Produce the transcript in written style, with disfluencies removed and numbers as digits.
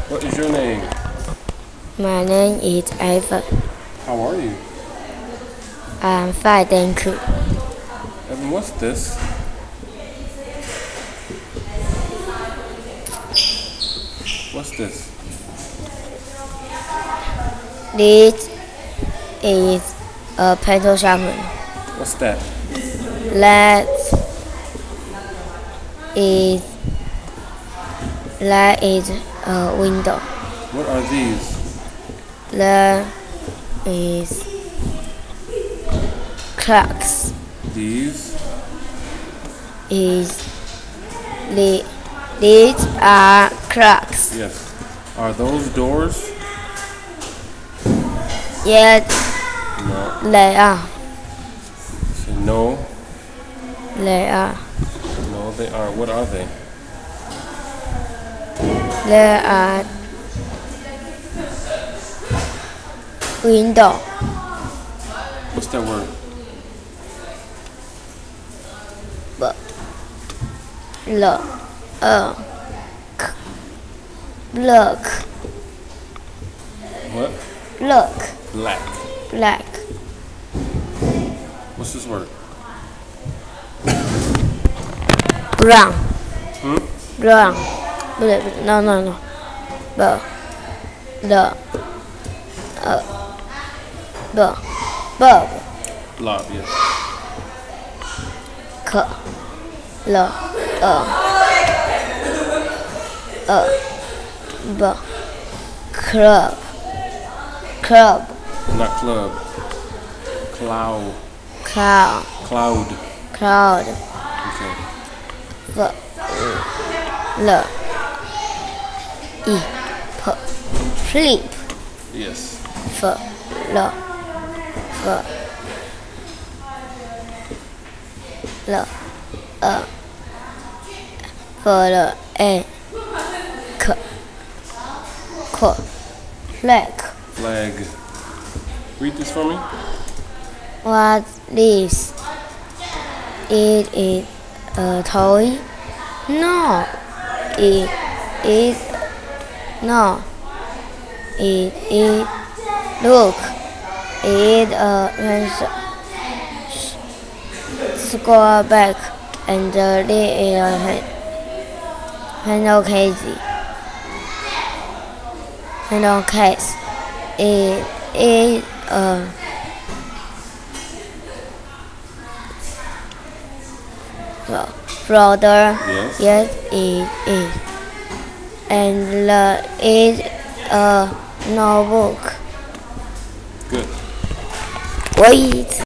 What is your name? My name is Evan. How are you? I'm fine, thank you. Evan, what's this? What's this? This is a pencil sharpener. What's that? That is a window. What are these? That is clocks. These? These are clocks. Yes. Are those doors? Yes, No. they are. Say no. They are. No, they are. What are they? There are window. What's that word? Look. What? Look. Black. Black. What's this word? Brown. Brown. No. Bulb. Blob, yes. Club. Not club. Cloud. Cloud. Okay. Sleep. Yes. Flag. Read this for me. What's this? It is a toy? No. It is. Look. It score back and there is a handle case. It is a brother. Yes. It is. And it is a notebook. Good. Wait.